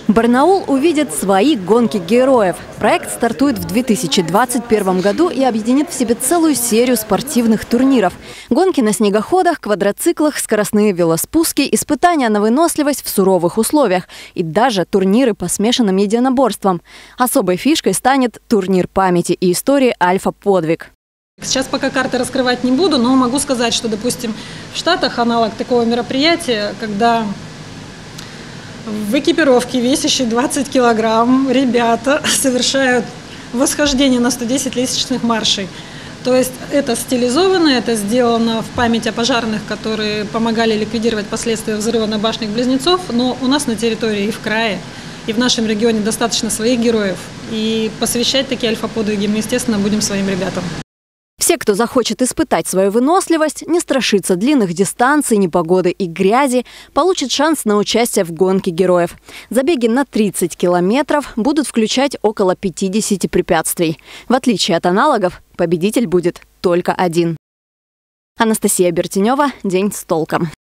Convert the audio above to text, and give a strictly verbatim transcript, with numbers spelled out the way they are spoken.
Барнаул увидит свои гонки героев. Проект стартует в две тысячи двадцать первом году и объединит в себе целую серию спортивных турниров. Гонки на снегоходах, квадроциклах, скоростные велоспуски, испытания на выносливость в суровых условиях и даже турниры по смешанным единоборствам. Особой фишкой станет турнир памяти и истории «Альфа-подвиг». Сейчас пока карты раскрывать не буду, но могу сказать, что, допустим, в Штатах аналог такого мероприятия, когда в экипировке, весящей двадцать килограмм, ребята совершают восхождение на сто десять лестничных маршей. То есть это стилизовано, это сделано в память о пожарных, которые помогали ликвидировать последствия взрыва на башнях Близнецов. Но у нас на территории и в крае, и в нашем регионе достаточно своих героев. И посвящать такие альфа-подвиги мы, естественно, будем своим ребятам. Все, кто захочет испытать свою выносливость, не страшиться длинных дистанций, непогоды и грязи, получит шанс на участие в гонке героев. Забеги на тридцать километров будут включать около пятидесяти препятствий. В отличие от аналогов, победитель будет только один. Анастасия Бертенева. День с толком.